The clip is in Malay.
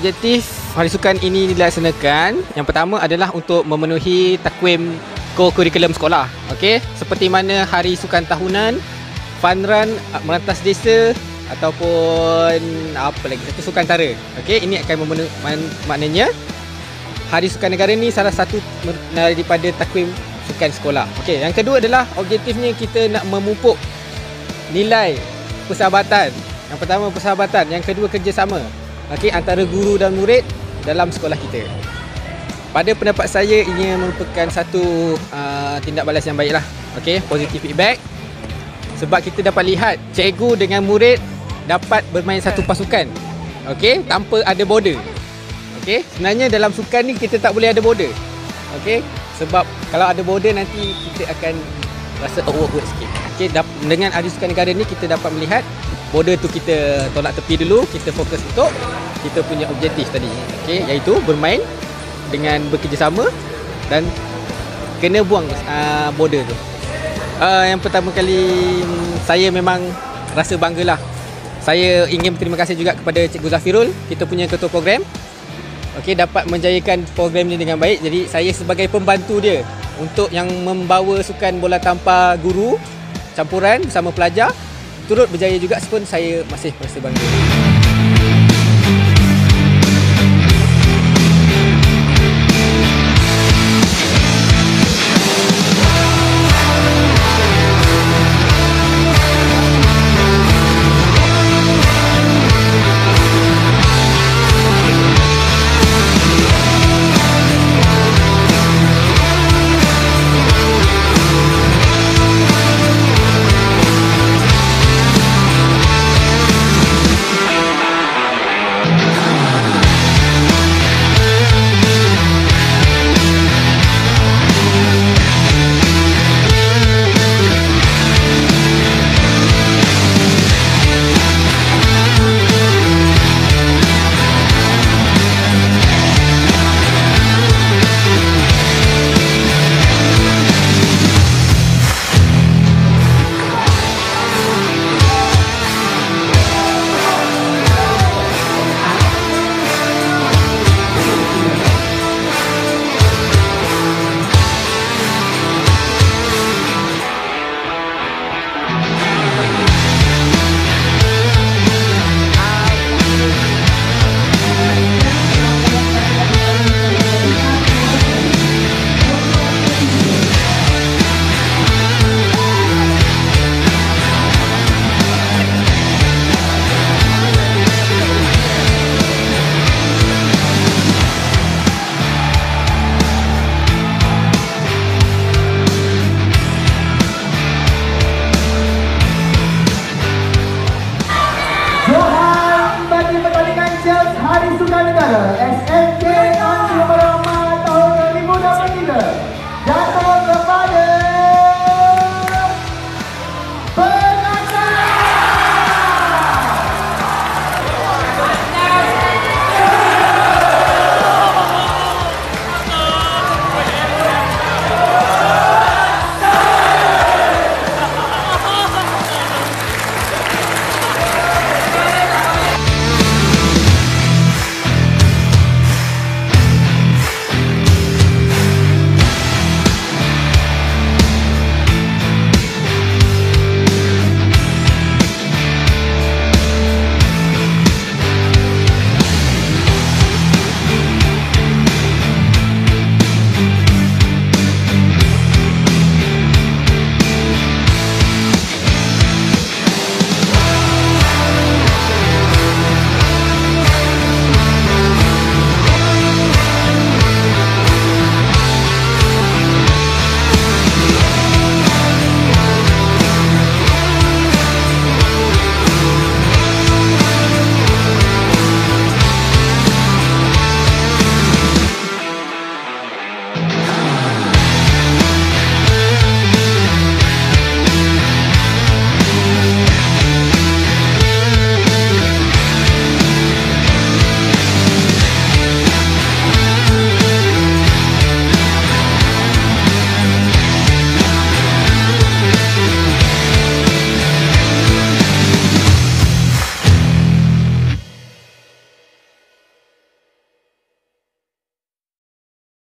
objektif hari sukan ini dilaksanakan, yang pertama adalah untuk memenuhi takwim kurikulum sekolah. Okey, seperti mana hari sukan tahunan, fun run, merantas desa ataupun apa lagi satu sukan tara. Okey, ini akan memenuhi maknanya hari sukan negara ni salah satu daripada takwim sukan sekolah. Okey, yang kedua adalah objektifnya kita nak memupuk nilai persahabatan. Yang pertama persahabatan, yang kedua kerjasama. Okey, antara guru dan murid dalam sekolah kita. Pada pendapat saya, ini merupakan satu tindak balas yang baiklah. Okey, positive feedback. Sebab kita dapat lihat cikgu dengan murid dapat bermain satu pasukan. Okey, tanpa ada border. Okey, sebenarnya dalam sukan ni kita tak boleh ada border. Okey, sebab kalau ada border nanti kita akan rasa awkward sikit. Okey, dengan hari sukan negara ni kita dapat melihat border tu kita tolak tepi dulu, kita fokus untuk kita punya objektif tadi. Okey, iaitu bermain dengan bekerjasama dan kena buang border tu. Yang pertama kali saya memang rasa banggalah. Saya ingin berterima kasih juga kepada Cikgu Zafirul, kita punya ketua program. Okey, dapat menjayakan program ni dengan baik. Jadi saya sebagai pembantu dia untuk yang membawa sukan bola tampar guru campuran bersama pelajar turut berjaya juga, pun saya masih merasa bangga.